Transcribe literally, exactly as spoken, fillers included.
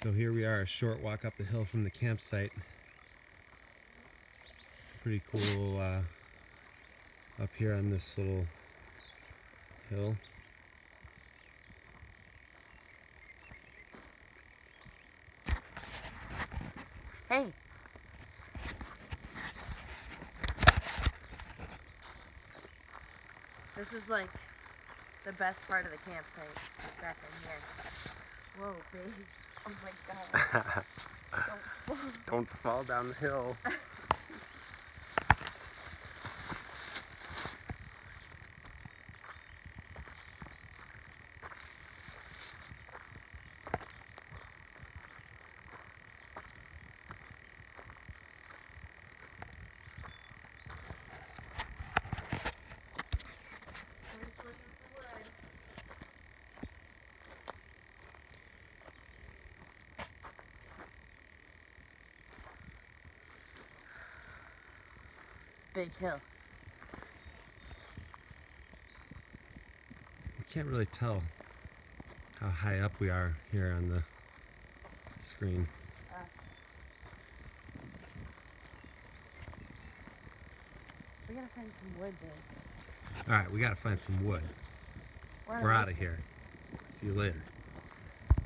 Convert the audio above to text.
So here we are, a short walk up the hill from the campsite. Pretty cool uh, up here on this little hill. Hey! This is like the best part of the campsite, back in here. Whoa, babe. Oh my god. Don't fall. Don't fall down the hill. Big hill. You can't really tell how high up we are here on the screen. Uh, we gotta find some wood, babe. Alright, we gotta find some wood. We're, We're out of here. See you later.